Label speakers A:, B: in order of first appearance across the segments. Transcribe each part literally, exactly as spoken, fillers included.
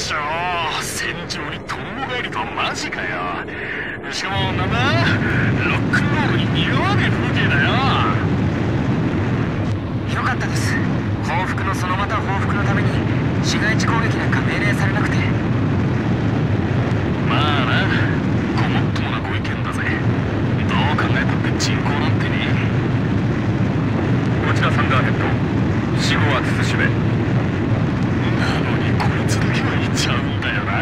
A: しょー、戦場にとんぼ返りとはマジかよ。しかもなんだ、ロックンロールに似合わねえ風景だよ。
B: よかったです。報復のそのまた報復のために市街地攻撃なんか命令されなくて。
A: まあな、ごもっともなご意見だぜ。どう考えたって人口なんてね。こちらサンダーヘッド、死後は慎め。なのにこいつだけは言っちゃうんだよな。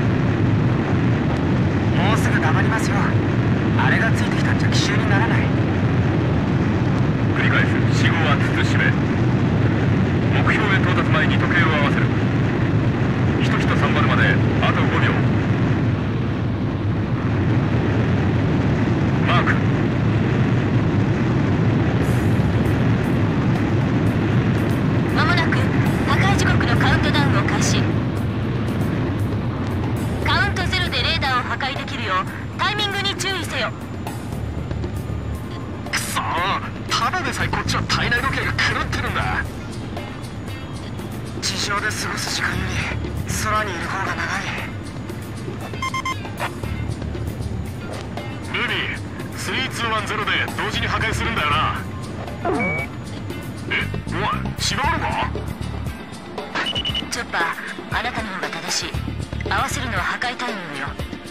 B: もうすぐ黙りますよ。あれがついてきたんじゃ奇襲にならない。
A: 繰り返す、死後は慎め。目標へ到達前に時計を合わせる。ひときとさんまるまであとごびょう。マーク。
C: まもなく破壊時刻のカウントダウンを開始。カウントゼロでレーダーを破壊できるようタイミングに注意せよ。
A: くそー、ただでさえこっちは体内時計が狂ってるんだ。
B: 地上で過ごす時間より空にいる方が長い。
A: ルビー、スリーツーワンゼロで同時に破壊するんだよな。え、お前違うのか。
C: チョッパー、あなたの方が正しい。合わせるのは破壊タイミングよ。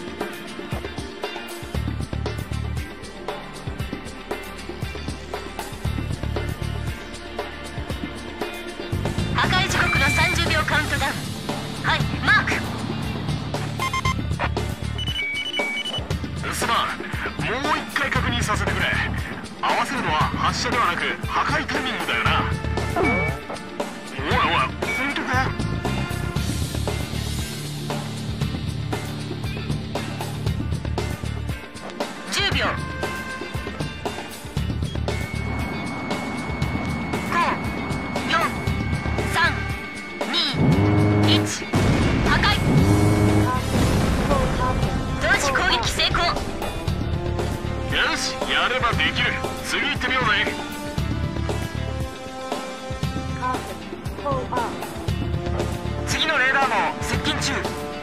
C: 破壊時刻のさんじゅうびょうカウントダウン。はい、マーク。
A: すまん、もう一回確認させてくれ。合わせるのは発射ではなく破壊タイミングだよな。おいおい、本当か。
C: じゅうびょう。ご、よん、さん、に、いち、破壊。同時攻撃成功。
A: よし、やればできる。次行ってみようぜ。
B: 次のレーダーも接近中。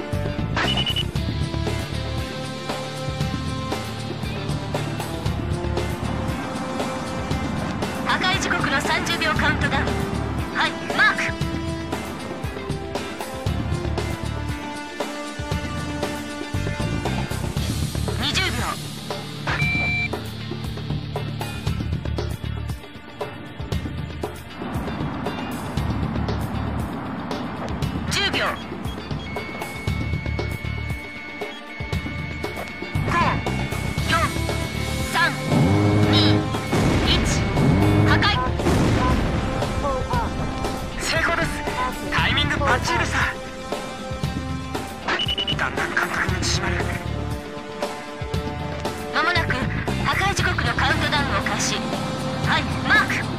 C: 破壊時刻のさんじゅうびょうカウントダウン。はい、マーク。にじゅうびょう。じゅうびょう。ご、よん、さん、に、いち、破壊。
B: 成功です。タイミングバッチリでした。だんだん感覚に縮まる。
C: まもなく破壊時刻のカウントダウンを開始。はい、マーク。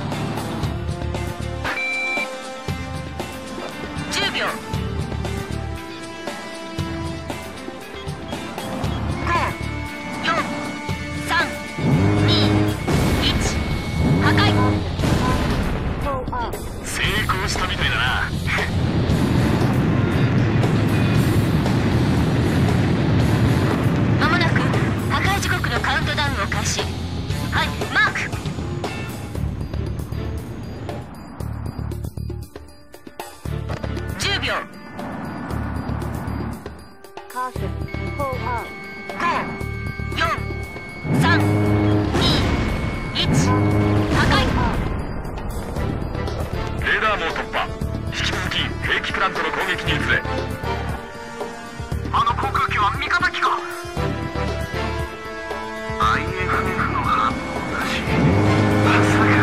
C: じゅうびょう。ご、よん、さん、に、いち、破壊。
A: 成功したみたいだな。
C: まもなく破壊時刻のカウントダウンを開始。はい、マーク。じゅうびょう。ご、よん、さん、に、いち、破壊。
A: レーダー網突破。引き続き兵器プラントの攻撃に移れ。
B: あの航空機は味方機か。 アイエフエフ の反応だし、まさか。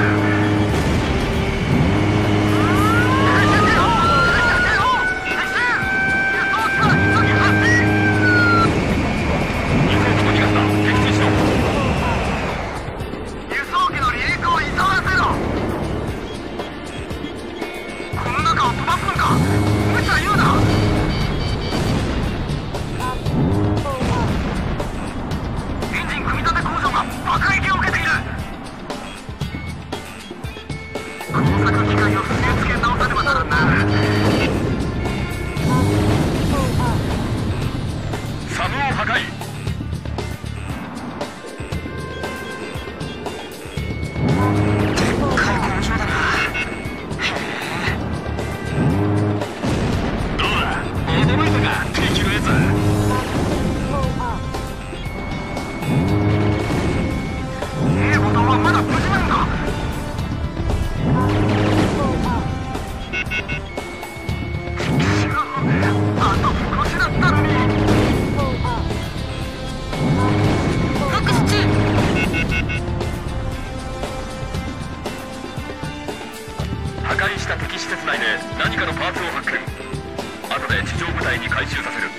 A: 輸送機も逃がした。撃墜しろ。
B: 輸送機の離陸を急がせろ。この中を飛ばすのか。無茶言うな。
A: え地上部隊に回収させる。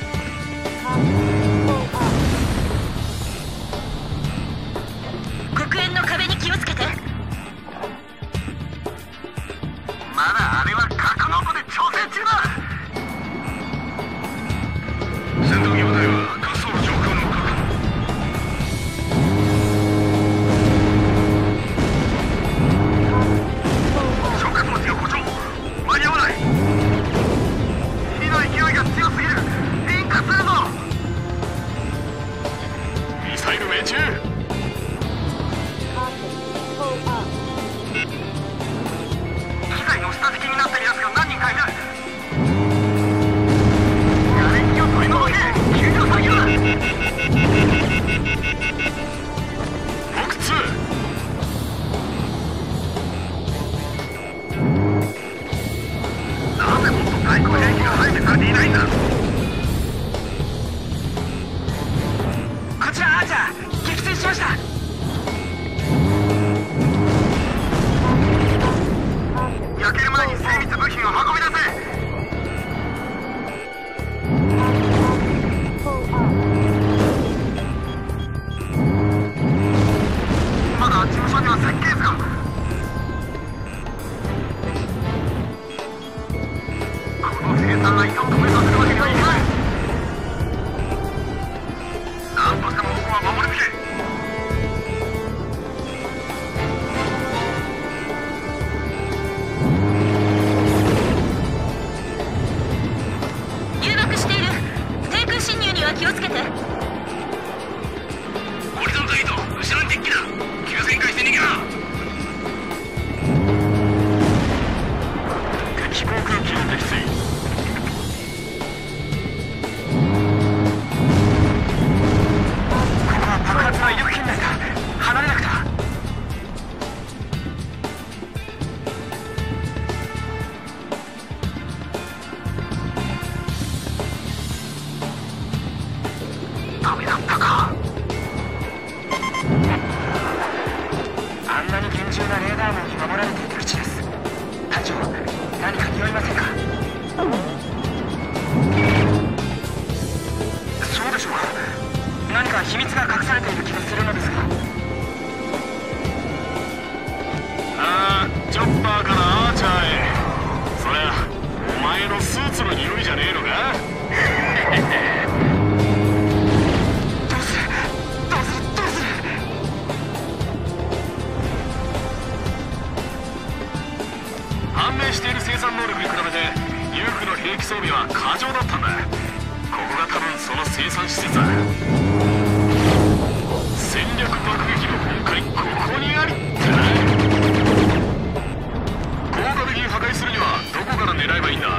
C: 黒煙の壁に気をつけて。
A: まだあれは格納庫で調整中だ。戦闘機部隊は滑走路上空の確保。食物が故障、間に合わない。火の勢いが強すぎる。引火するぞ。ミサイル命中。機材の下敷きになってる奴が何人かいる。瓦礫を取り除け。救助作業だ。僕ツー。なぜもっと対空兵器が配備されていないんだ。
B: こちらアーチャー、撃墜しました。
A: 焼ける前に精密部品を運び出せ。まだ事務所には設計図が。この生産ラインを止めさせるわけにはいかない。何としてもここは守り抜け。
C: 誘爆している。低空侵入には気をつけて。
A: ホリゾントエイト、後ろに敵機だ。急旋回して逃げろ。敵航空機を撃墜。
B: ここは爆発の威力圏内だ。離れなくては。
A: ダメだったか。
B: あんなに厳重なレーダー網に守られている基地です。隊長、何か匂いませんか？そうでしょうか。何か秘密が隠されている気がするのですが。
A: ああ、チョッパーからアーチャーへ。そりゃお前のスーツの匂いじゃねえのか。
B: どうするどうするどうする。
A: 判明している生産能力に比べてユークの兵器装備は過剰だったんだ。ここが多分その生産施設だ。戦略爆撃の本壊ここにありってな。効果的に破壊するにはどこから狙えばいいんだ。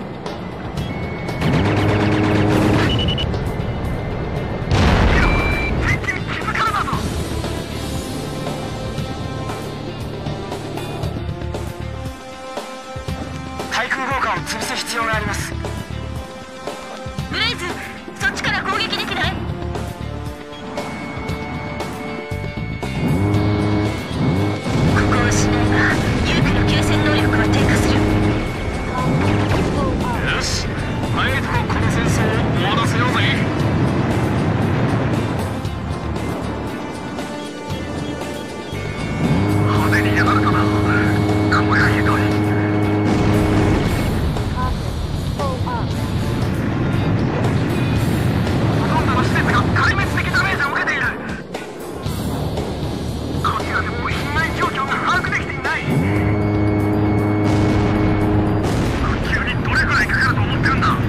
A: 敵に気づかれたぞ。
B: 対空砲火を潰す必要があります。
C: ブレイズ、そっちから攻撃できない？ここを失えばユークの急戦能力は低下する。
A: よし、早いとここの戦争を終わらせようぜ。派手にやられたな。これがひどい。ほとんどの施設が壊滅的ダメージを受けている。こちらでも被害状況が把握できていない。復旧にどれくらいかかると思ってるんだ。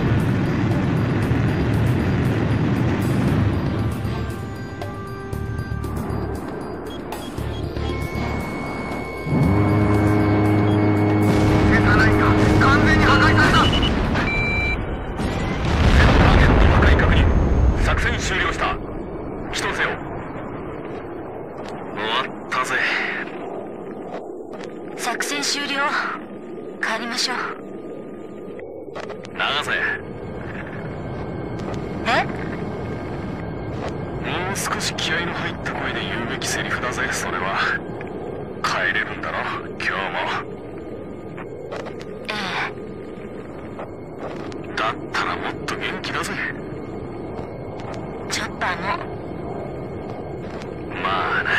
A: センターラインが完全に破壊された。ターゲット破壊確認。作戦終了した。起動せよ。終わったぜ。
C: 作戦終了。帰りましょう。
A: 流せ。
C: え？
A: もう少し気合の入った声で言うべきセリフだぜ。それは帰れるんだろ今日も。
C: ええ。
A: だだったらもっと元気だぜ。
C: チョッパーも。
A: まあな。